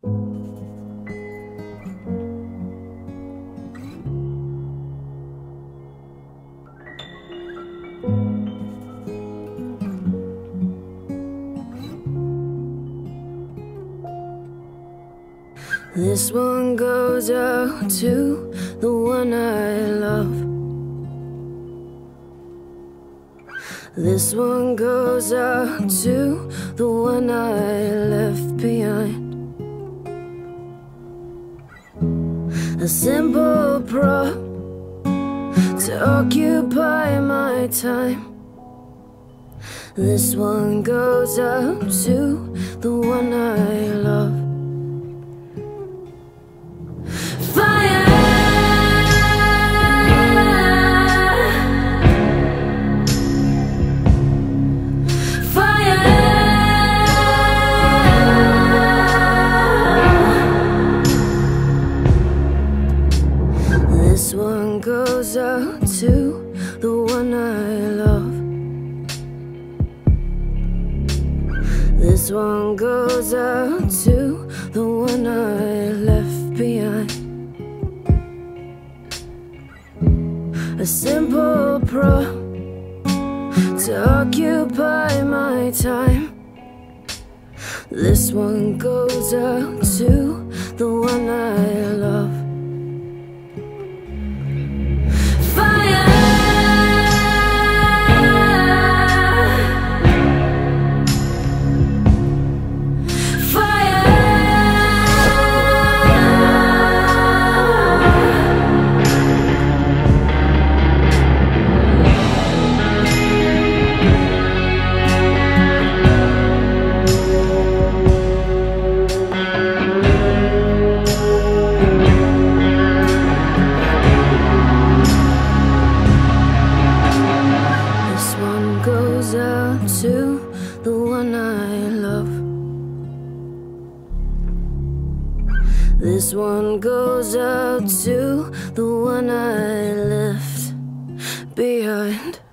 This one goes out to the one I love. This one goes out to the one I left behind. A simple prop to occupy my time. This one goes out to the one I love. This one goes out to the one I love. This one goes out to the one I left behind. A simple prop to occupy my time. This one goes out to the one I love. To the one I love. This one goes out to the one I left behind.